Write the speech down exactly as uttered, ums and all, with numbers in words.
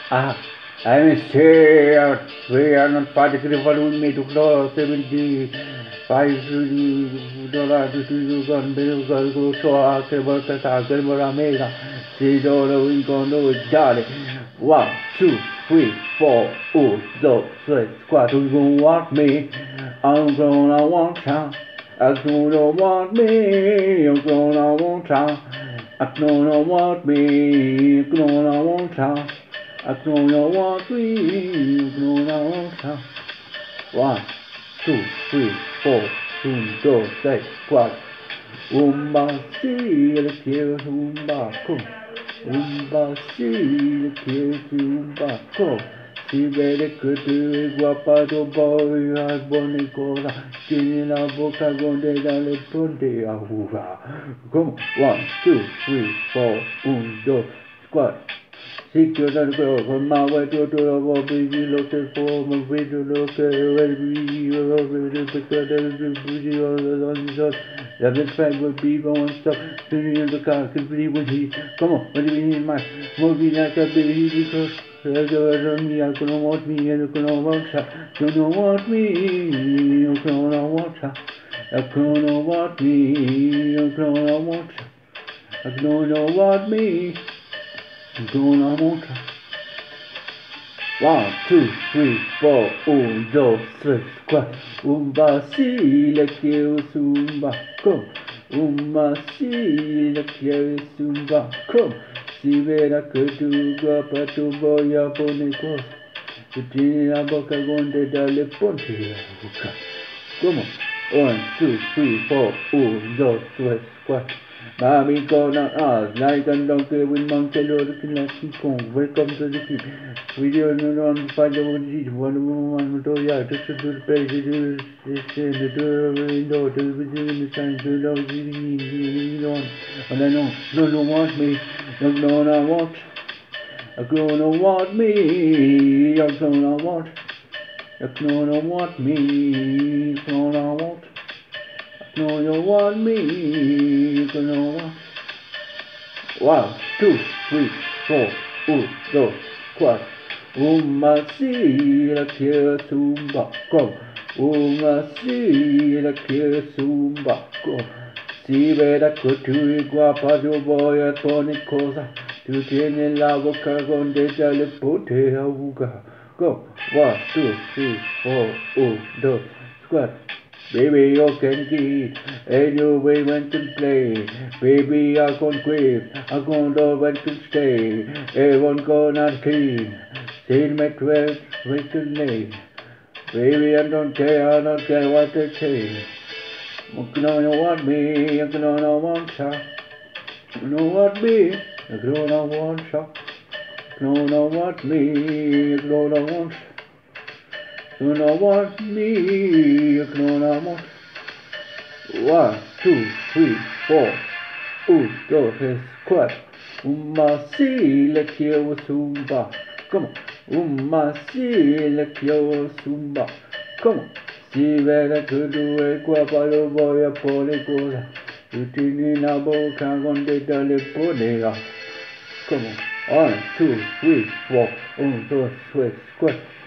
Ah, I'm scared. We are not particularly with me to close seventy five dollars to you can be go so I can work at a camera mega. See dollar we gonna do it, One, two, three, four, oh, dos, tres, cuatro, you gonna want me? I'm gonna want you. I'm gonna want me. I'm gonna want you. I'm gonna want me. I'm gonna want you. I'm gonna want me. I'm gonna want you. One, two, three, four, un, dos, tres, cuatro. Umba, sí, le quiero zumba, co. Umba, sí, le quiero zumba, co. Si vede que tú eres guapa, tu boy, es bonita, tiene la boca donde dale ponte a jugar. Como, one, two, three, four, un, dos, cuatro. Si quiero dar con más vuelto todo lo que lo que fue me video lo que el video lo que the video the the big flag would be going stuff in the car could be with he come on what do you mean my movie like a baby because me I gonna want me and gonna want her gonna want me you gonna want her I'm gonna want me you gonna want her I'm gonna want me I'm gonna want her. One, two, three, four, un, dos, tres, cuatro. Un vacile quiero zumba, come. Un vacile quiero zumba, come. Si verá que tu guapa tu voy a poner cosas. Tu tienes la boca donde dale ponte la boca. Como. One, two, three, four, un, dos, tres, cuatro. Mami gonna ask, like and don't care with monkey looking like King Kong. Welcome to the keep. Video no on find over the one woman to ya just to the place to do the door window to the in the sign to the on and I know no no want me no gonna want a gonna want me you're gonna want you're gonna want me gonna want no, you want me, you gonna want. One, two, three, four, un, dos, cuatro. Uma si la quiero zumba, come. Uma si la quiero zumba, come. Si verá que tú eres guapa, yo voy a poner cosas. Tú tienes la boca donde ya le ponte a jugar. Go. One, two, three, four, un, dos, cuatro. Baby, you can get anyway when to play. Baby, I can't quit. I can't know when to stay. Everyone gonna clean. See my twelve, wait to lay. Baby, I don't care. I don't care what they say. You gonna want me. You gonna want ya. You know what me. You gonna want ya. You gonna want me. You gonna want ya. You don't want me, you don't want. One, two, three, four. Un, dos, tres, cuatro. Uma si le quiero zumba. Come on. Uma si le quiero zumba. Come on. Si verá que tú eres guapa, lo voy a poner cosas. Tú tienes la boca donde dale ponera. Come on. One, two, three, four. Un, dos, tres, cuatro.